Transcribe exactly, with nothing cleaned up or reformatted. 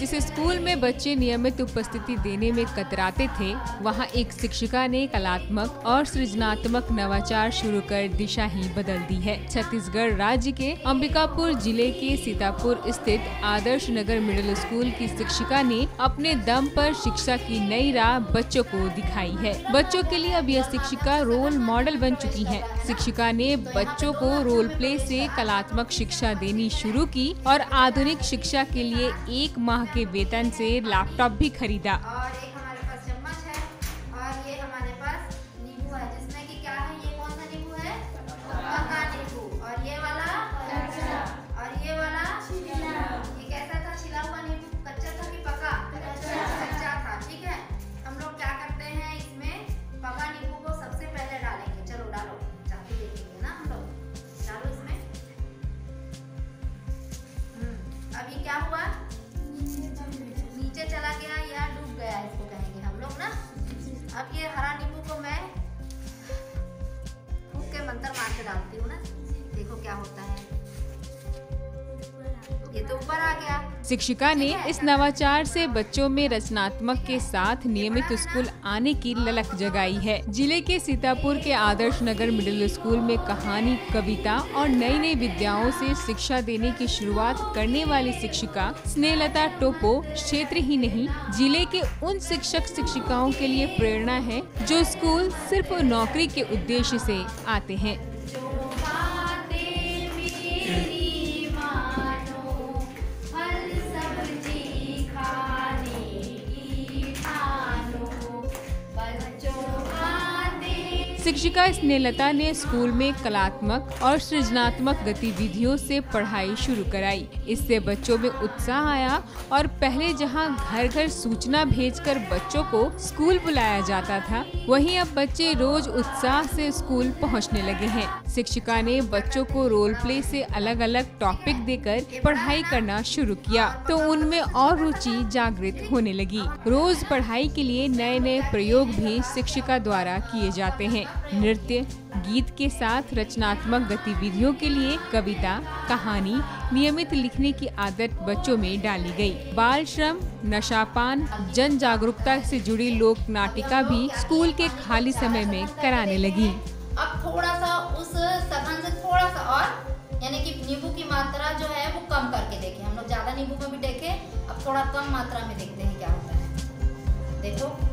जिस स्कूल में बच्चे नियमित उपस्थिति देने में कतराते थे, वहां एक शिक्षिका ने कलात्मक और सृजनात्मक नवाचार शुरू कर दिशा ही बदल दी है। छत्तीसगढ़ राज्य के अंबिकापुर जिले के सीतापुर स्थित आदर्श नगर मिडिल स्कूल की शिक्षिका ने अपने दम पर शिक्षा की नई राह बच्चों को दिखाई है। बच्चों के लिए अब यह शिक्षिका रोल मॉडल बन चुकी है। शिक्षिका ने बच्चों को रोल प्ले से कलात्मक शिक्षा देनी शुरू की और आधुनिक शिक्षा के लिए एक माह के वेतन से लैपटॉप भी खरीदा। और एक हमारे पास चम्मच है और ये हमारे पास नींबू है, जिसमें कि क्या है, ये कौन सा नींबू है, पका नींबू। और ये वाला और ये वाला ये कैसा था, छिला हुआ नींबू, कच्चा था कि पका, कच्चा था। ठीक है, हम लोग क्या करते हैं, इसमें पका नींबू को सबसे पहले डालेंगे। चलो डालो, चाकू देखेंगे ना हम लोग, डालो इसमें। अब ये क्या हुआ, नीचे चला गया या डूब गया, इसको कहेंगे हम लोग ना। अब ये हरा नींबू को मैं फूंक के मंत्र मार के डालती हूँ ना, देखो क्या होता है, ये तो ऊपर आ गया। शिक्षिका ने इस नवाचार से बच्चों में रचनात्मक के साथ नियमित स्कूल आने की ललक जगाई है। जिले के सीतापुर के आदर्श नगर मिडिल स्कूल में कहानी, कविता और नई नई विद्याओं से शिक्षा देने की शुरुआत करने वाली शिक्षिका स्नेहलता टोपो क्षेत्र ही नहीं, जिले के उन शिक्षक शिक्षिकाओं के लिए प्रेरणा है जो स्कूल सिर्फ नौकरी के उद्देश्य से आते हैं। शिक्षिका स्नेहलता ने स्कूल में कलात्मक और सृजनात्मक गतिविधियों से पढ़ाई शुरू कराई। इससे बच्चों में उत्साह आया और पहले जहां घर घर सूचना भेजकर बच्चों को स्कूल बुलाया जाता था, वहीं अब बच्चे रोज उत्साह से स्कूल पहुंचने लगे हैं। शिक्षिका ने बच्चों को रोल प्ले से अलग अलग टॉपिक देकर पढ़ाई करना शुरू किया तो उनमें और रुचि जागृत होने लगी। रोज पढ़ाई के लिए नए नए प्रयोग भी शिक्षिका द्वारा किए जाते हैं। नृत्य, गीत के साथ रचनात्मक गतिविधियों के लिए कविता, कहानी, नियमित लिखने की आदत बच्चों में डाली गई। बाल श्रम, नशापान, जन जागरूकता से जुड़ी लोक नाटिका भी स्कूल के खाली समय में कराने लगी। अब थोड़ा सा उस सघन से थोड़ा सा और, यानी कि नींबू की मात्रा जो है वो कम करके देखें। हम लोग ज्यादा नींबू में भी देखे, अब थोड़ा कम मात्रा में देखते हैं क्या होता है। देखो